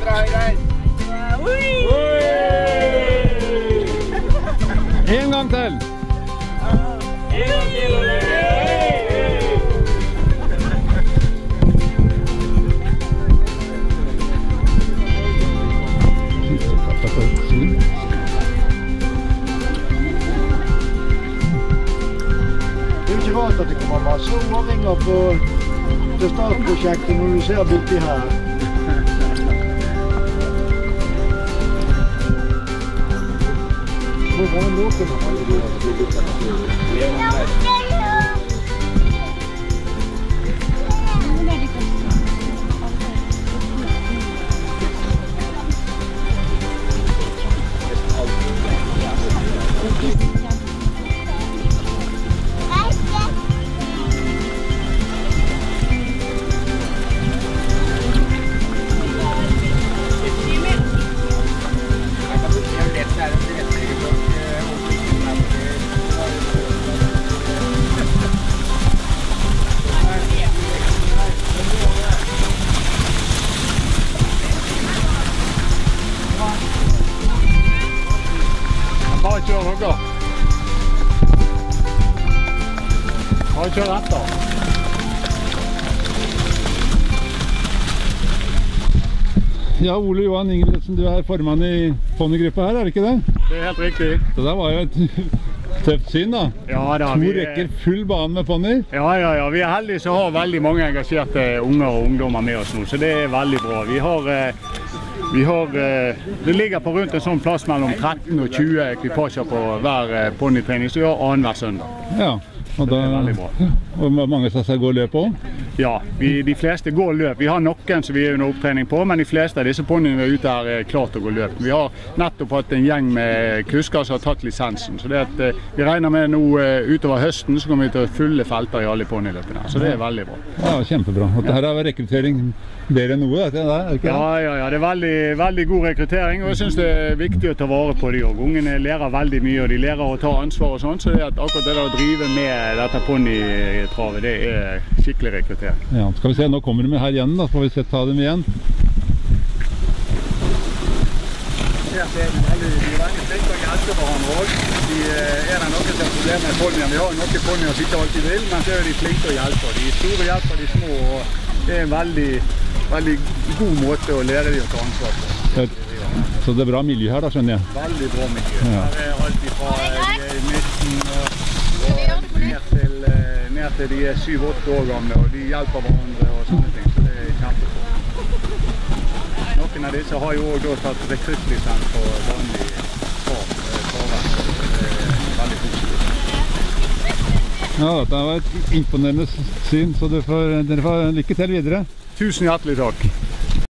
En gang til! Det er ikke rart at det kommer masse overringer på det startprosjektet når du ser borti her. Hvor var det låten? Bare kjør dere. Bare kjør etter. Ja, Ole Johan Ingebrigtsen, du er formann i ponnygruppa her, er det ikke det? Det er helt riktig. Så det var jo et tøft syn da. Ja da. To rekker full bane med ponny. Ja. Vi er heldige som har veldig mange engasjerte unger og ungdommer med oss nå, så det er veldig bra. Det ligger på rundt en sånn plass mellom 13 og 20 ekvipasjer på hver ponnytrening, så vi har annenhver søndag. Ja, og da, det er veldig bra. Og mange som skal gå løp også? Ja, de fleste går løp. Vi har noen som vi er under opptrening på, men de fleste av disse ponnyene ute er klart til å gå løp. Vi har nettopp hatt en gjeng med kusker som har tatt lisensen, så det at vi regner med nå utover høsten så kommer vi til fulle felter i alle ponnyløpene, så det er veldig bra. Ja, kjempebra. Og dette er rekruttering bedre enn noe, er det ikke det? Ja, det er veldig god rekruttering, og jeg synes det er viktig å ta vare på de også. Ungene lærer veldig mye, og de lærer å ta ansvar og sånt, så det at akkurat det å drive med dette ponnytravet, det er skikkelig rekruttering. Ja, skal vi se, nå kommer de her igjen da, så får vi se ta dem igjen. De er veldig flinke å hjelpe hverandre også. Er det noen som har problemer med ponnyene? Vi har noen ponnyer som ikke alltid vil, men så er de flinke å hjelpe. De store hjelper de små, og det er en veldig god måte å lære de å ta ansvar på. Så det er bra miljø her da, skjønner jeg? Veldig bra miljø. Ja. Her er alt fra midten og ned til de er 7-8 år gamle, og de hjelper hverandre og sånne ting, så det er kjempebra. Noen av disse har jo også tatt rekruttlisens på vanlig farverd, så det er veldig positivt. Ja, dette var et imponerende syn, så dere får lykke til videre. Tusen hjertelig takk.